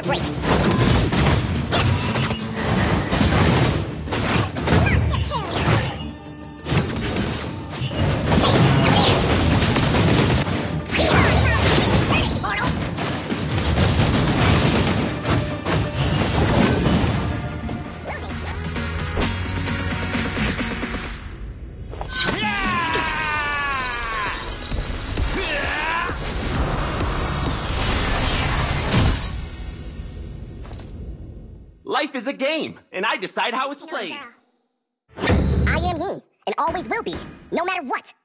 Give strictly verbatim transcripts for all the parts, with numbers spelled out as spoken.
or break. Life is a game, and I decide how it's played. I am Yi, and always will be, no matter what.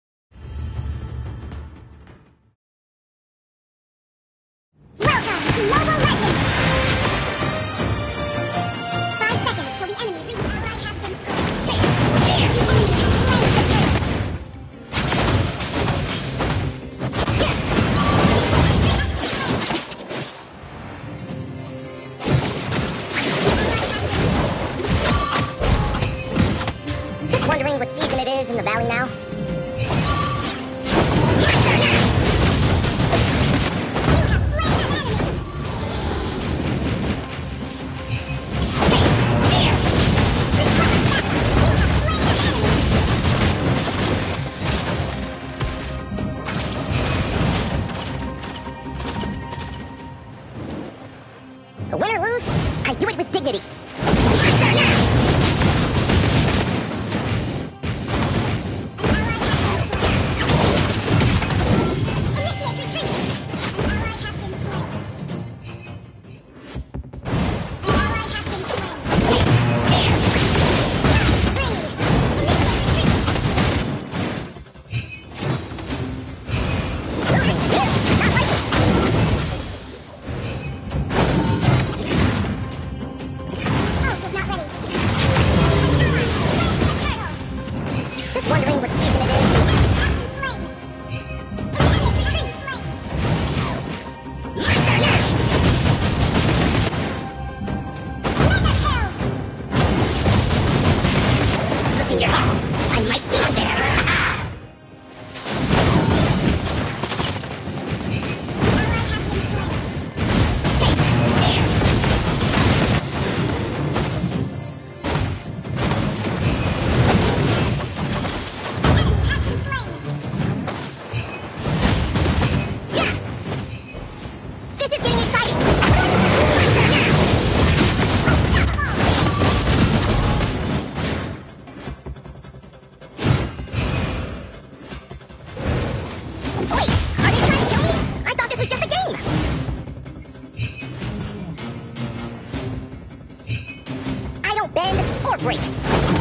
Welcome to Mobile Legends! Five seconds till the enemy reaches the ally has been slain. The enemy has slain the turtle. Just wondering what season it is in the valley now. Win or lose, I do it with dignity. Initiate retreat. Ally has been slain. Ally has been slain. Breathe. Initiate retreat. Losing. Not like it. Just wondering what season it is. Initiate retreat. Mega kill. Look in your heart. I might be there. Bend or break.